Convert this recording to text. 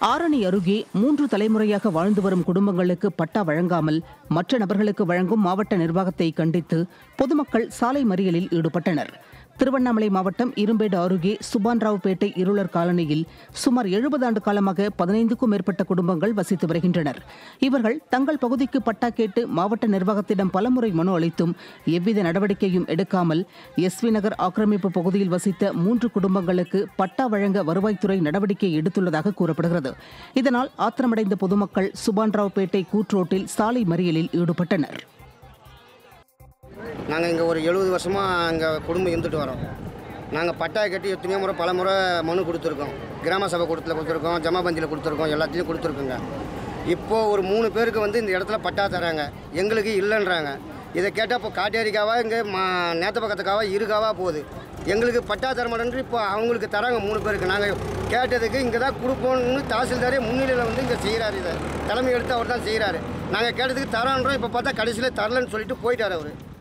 ஆரணி அருகே 3 தலைமுறையாக வாழ்ந்து வரும் குடும்பங்களுக்கு பட்டா வழங்காமல் மற்ற நபர்களுக்கு வழங்கும் மாவட்ட நிர்வாகத்தை கண்டித்து பொதுமக்கள் சாலை மறியலில் ஈடுபட்டனர். திருவண்ணாமலை மாவட்டம் இரும்பேடு அருகே சுபான்ராவ்பேட்டை இருளர் காலனியில் சுமார் 70 ஆண்டு காலமாக 15க்கும் மேற்பட்ட குடும்பங்கள் வசித்து வருகின்றனர். இவர்கள் தங்கள் பகுதிக்கு பட்டா கேட்டு மாவட்ட நிர்வாகத்திடம் பலமுறை மனு அளித்தும் எவ்வித நடவடிக்கையும் எடுக்காமல் எஸ்வி நகர் ஆக்கிரமிப்பு பகுதியில் வசித்த 3 குடும்பங்களுக்கு பட்டா வழங்க வருவாய்த்துறை நடவடிக்கை எடுத்துள்ளதாக கூறப்படுகிறது. இதனால் ஆத்திரமடைந்த பொதுமக்கள் சுபான்ராவ்பேட்டை கூட்ரோட்டில் சாலை மறியலில் ஈடுபட்டனர். நாங்கள் இங்கே ஒரு 70 வருஷமாக இங்கே குடும்பம் இருந்துட்டு வரோம். நாங்கள் பட்டா கட்டி எத்தனையோ முறை பல முறை மனு கொடுத்துருக்கோம். கிராம சபை கூட்டத்தில் கொடுத்துருக்கோம், ஜமாபந்தியில் கொடுத்துருக்கோம், எல்லாத்தையும் கொடுத்துருக்குங்க. இப்போது ஒரு 3 பேருக்கு இந்த இடத்துல பட்டா தராங்க, எங்களுக்கு இல்லைன்றாங்க. இதை கேட்டால் இப்போ காட்டேரிக்காவா இங்கே நேற்று பக்கத்துக்காவா இருக்காவா போகுது. எங்களுக்கு பட்டா தர மாட்டேன்னு இப்போ அவங்களுக்கு தராங்க 3 பேருக்கு. நாங்கள் கேட்டதுக்கு இங்கே தான் கொடுப்போம்னு தாசில்தாரே முன்னிலையில் இங்கே செய்கிறாரு. இதை தலைமை எடுத்து அவர் தான் செய்கிறாரு. நாங்கள் கேட்டதுக்கு தரோன்றோம். இப்போ பார்த்தா கடைசியில் தரலன்னு சொல்லிட்டு போயிட்டார் அவர்.